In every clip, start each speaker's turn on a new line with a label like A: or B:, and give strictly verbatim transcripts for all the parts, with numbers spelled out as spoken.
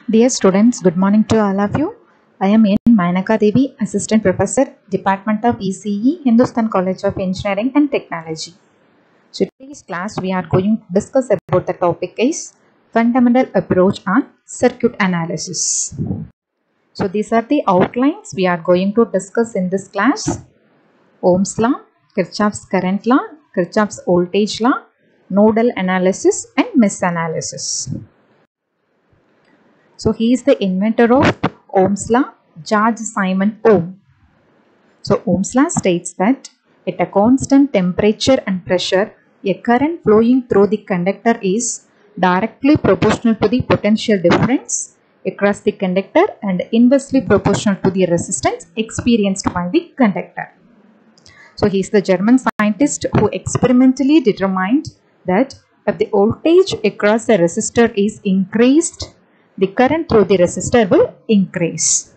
A: Dear students, good morning to all of you. I am N. Mainaka Devi, Assistant Professor, Department of E C E, Hindustan College of Engineering and Technology. So today's class we are going to discuss about the topic is Fundamental Approach on Circuit Analysis. So these are the outlines we are going to discuss in this class. Ohm's Law, Kirchhoff's Current Law, Kirchhoff's Voltage Law, Nodal Analysis and Mesh Analysis. So he is the inventor of Ohm's Law, George Simon Ohm. So Ohm's Law states that at a constant temperature and pressure, a current flowing through the conductor is directly proportional to the potential difference across the conductor and inversely proportional to the resistance experienced by the conductor. So he is the German scientist who experimentally determined that if the voltage across the resistor is increased, the current through the resistor will increase.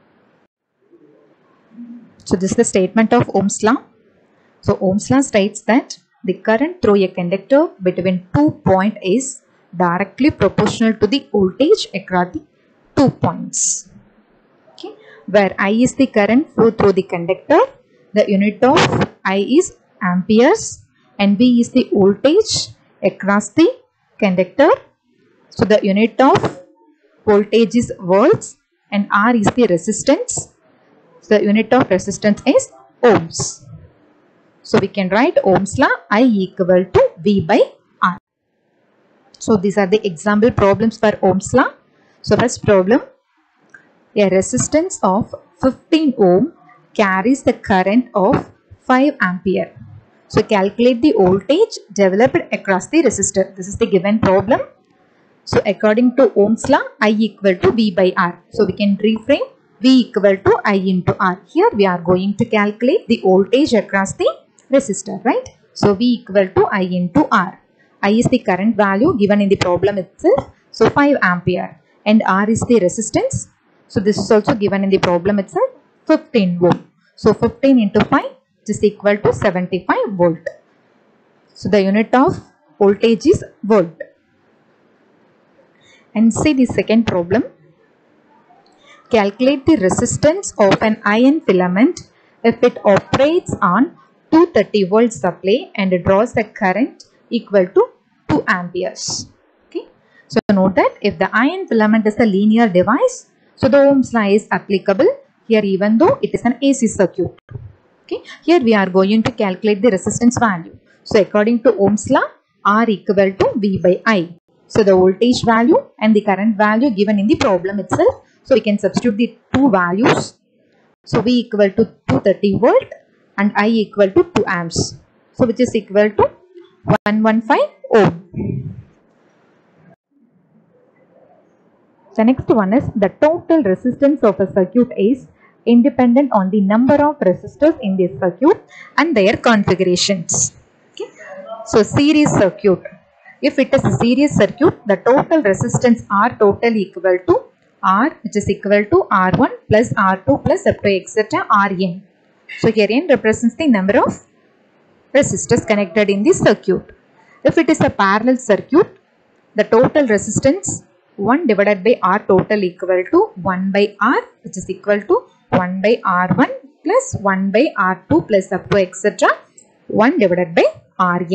A: So this is the statement of Ohm's Law. So Ohm's Law states that the current through a conductor between two points is directly proportional to the voltage across the two points. Okay. Where I is the current flow through the conductor, the unit of I is amperes, and V is the voltage across the conductor. So the unit of voltage is volts and R is the resistance. So the unit of resistance is ohms. So we can write Ohm's Law I equal to V by R. So these are the example problems for Ohm's Law. So first problem, a resistance of fifteen ohm carries the current of five ampere. So calculate the voltage developed across the resistor. This is the given problem. So according to Ohm's Law, I equal to V by R. So we can reframe V equal to I into R. Here we are going to calculate the voltage across the resistor, right? So V equal to I into R. I is the current value given in the problem itself. So five ampere. And R is the resistance. So this is also given in the problem itself. fifteen ohm. So fifteen into five is equal to seventy-five volt. So the unit of voltage is volt. And see the second problem. Calculate the resistance of an iron filament if it operates on two hundred thirty volt supply and draws a current equal to two amperes. Okay. So note that if the iron filament is a linear device, so the Ohm's Law is applicable here even though it is an A C circuit. Okay. Here we are going to calculate the resistance value. So according to Ohm's Law, R equal to V by I. So the voltage value and the current value given in the problem itself. So we can substitute the two values. So V equal to two hundred thirty volt and I equal to two amps. So which is equal to one hundred fifteen ohm. The next one is the total resistance of a circuit is independent on the number of resistors in this circuit and their configurations. Okay. So series circuit. If it is a series circuit, the total resistance R total equal to R, which is equal to R one plus R two plus up to et cetera Rn. So here N represents the number of resistors connected in the circuit. If it is a parallel circuit, the total resistance one divided by R total equal to one by R, which is equal to one by R one plus one by R two plus up to et cetera one divided by Rn.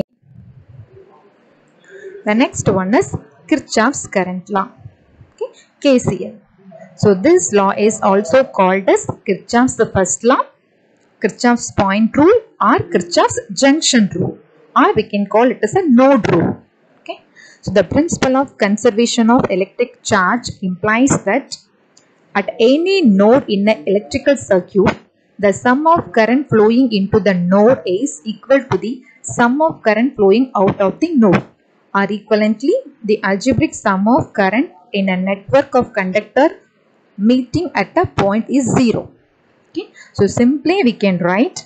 A: The next one is Kirchhoff's current law, okay, K C L. So this law is also called as Kirchhoff's first law, Kirchhoff's point rule or Kirchhoff's junction rule, or we can call it as a node rule. Okay. So the principle of conservation of electric charge implies that at any node in an electrical circuit, the sum of current flowing into the node is equal to the sum of current flowing out of the node. Or equivalently, the algebraic sum of current in a network of conductor meeting at a point is zero. Okay. So simply we can write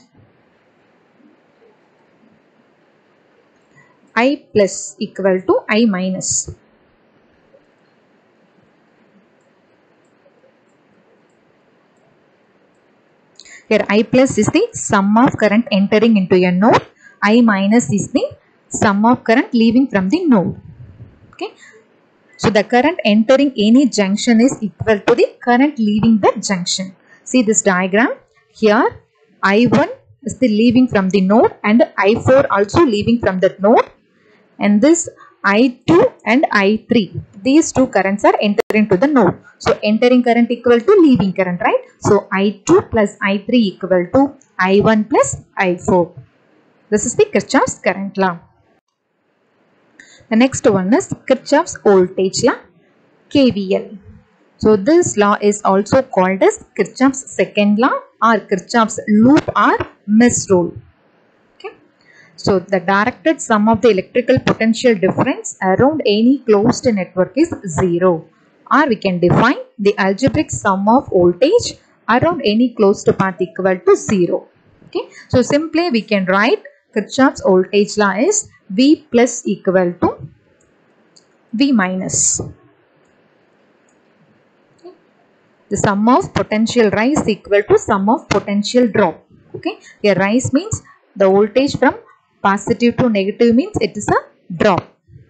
A: I plus equal to I minus. Here I plus is the sum of current entering into a node. I minus is the sum of current leaving from the node. Okay. So the current entering any junction is equal to the current leaving that junction. See this diagram. Here I one is the leaving from the node and I four also leaving from that node, and this I two and I three, these two currents are entering to the node. So entering current equal to leaving current, right? So I two plus I three equal to I one plus I four. This is the Kirchhoff's current law. The next one is Kirchhoff's voltage law, K V L. So this law is also called as Kirchhoff's second law or Kirchhoff's loop or mesh rule. Okay. So the directed sum of the electrical potential difference around any closed network is zero. Or we can define the algebraic sum of voltage around any closed path equal to zero. Okay. So simply we can write Kirchhoff's voltage law is V plus equal to V minus. The sum of potential rise equal to sum of potential drop. Okay. Here rise means the voltage from positive to negative means it is a drop.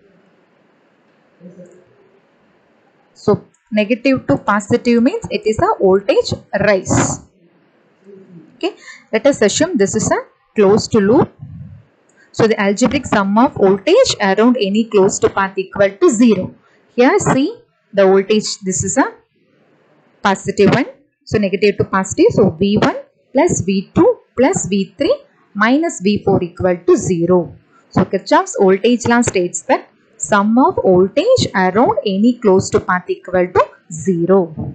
A: So negative to positive means it is a voltage rise. Okay. Let us assume this is a closed loop. So the algebraic sum of voltage around any closed path equal to zero. Here see the voltage, this is a positive one. So negative to positive. So V one plus V two plus V three minus V four equal to zero. So Kirchhoff's voltage law states that sum of voltage around any closed path equal to zero.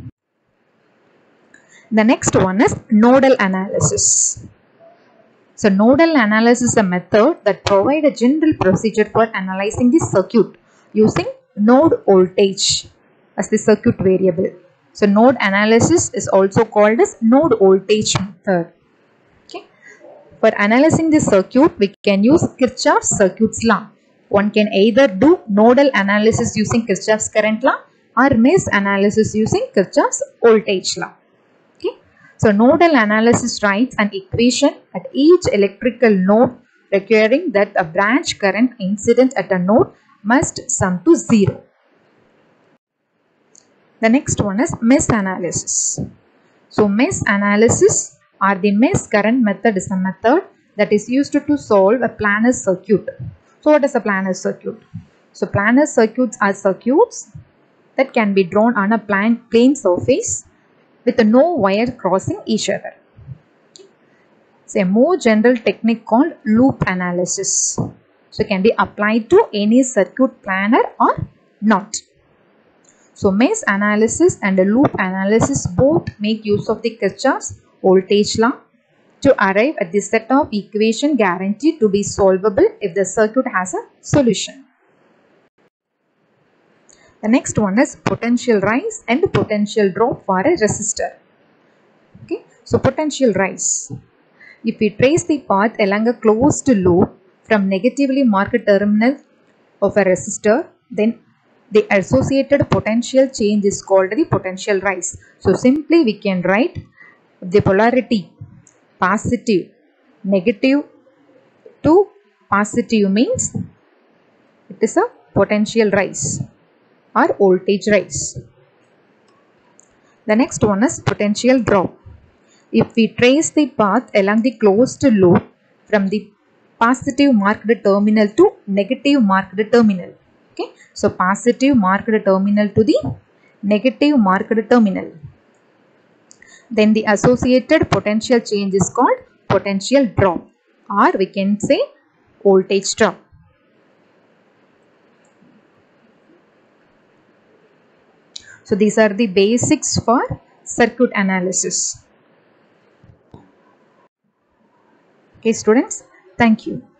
A: The next one is nodal analysis. So nodal analysis is a method that provides a general procedure for analyzing the circuit using node voltage as the circuit variable. So node analysis is also called as node voltage method. Okay. For analyzing the circuit, we can use Kirchhoff's circuits law. One can either do nodal analysis using Kirchhoff's current law or mesh analysis using Kirchhoff's voltage law. Okay. So nodal analysis writes an equation at each electrical node requiring that a branch current incident at a node must sum to zero. The next one is mesh analysis. So mesh analysis or the mesh current method is a method that is used to solve a planar circuit. So what is a planar circuit? So planar circuits are circuits that can be drawn on a plane, plane surface with no wire crossing each other. It's a more general technique called loop analysis. So it can be applied to any circuit planar or not. So mesh analysis and loop analysis both make use of the Kirchhoff's voltage law to arrive at the set of equation guaranteed to be solvable if the circuit has a solution. The next one is potential rise and potential drop for a resistor. Okay, so potential rise. If we trace the path along a closed loop from negatively marked terminal of a resistor, then the associated potential change is called the potential rise. So simply we can write the polarity positive, negative to positive means it is a potential rise or voltage rise. The next one is potential drop. If we trace the path along the closed loop from the positive marked terminal to negative marked terminal. Okay, so positive marked terminal to the negative marked terminal, then the associated potential change is called potential drop, or we can say voltage drop. So these are the basics for circuit analysis. Okay students, thank you.